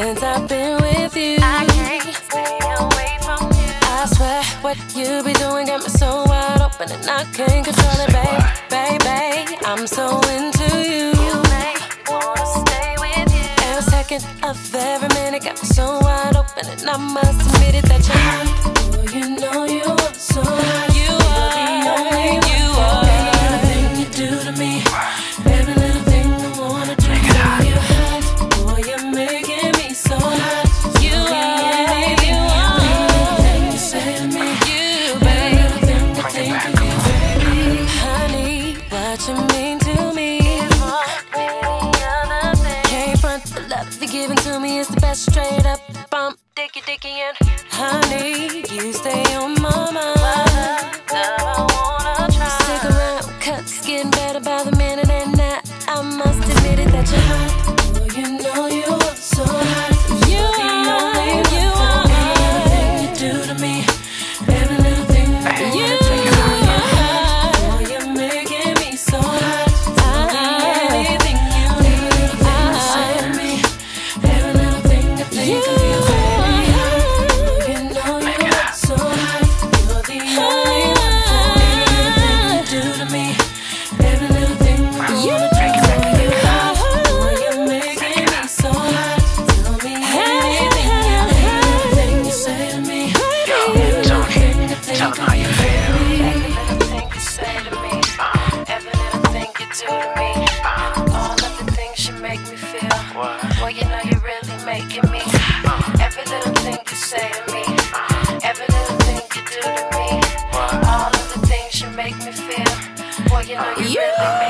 since I've been with you. I can't stay away from you. I swear what you be doing got me so wide open and I can't control it, baby. I'm so into you. You make me wanna stay with you. Every second of every minute got me so wide open and I must admit it that you're hot. Oh, you know you are so hot. You are, you are. Every little thing you do to me, every little thing I wanna do. You're hot, boy, you're making me so hot. You are, you are. Everything you say to me, you, baby. Everything I think of you, baby. Honey, what you mean to me? Can't front the love you're giving to me is the best. Straight up, bump, dicky, and honey, you stay on my mind. I wanna try. Stick around, cuts getting better by the minute, and I must admit it that you're hot. Oh, you know you are so hot. You are, you are. Everything you do to me, every little thing I wanna do. You're hot. Oh, you're making me so hot. Anything you say to me, every little thing I think of you, baby. You know you are so hot. You're the only one for me. Everything you do to me, every little thing I wanna do. You're hot. Oh, you're making me so hot. Tell me anything you say to me, every little thing I think of you, baby. Every little thing you say to me, every little thing you do to me, all of the things you make me feel. Well, you know you're really making me. Every little thing you say to me, every little thing you do to me, all of the things you make me feel. Well, you know you really make me.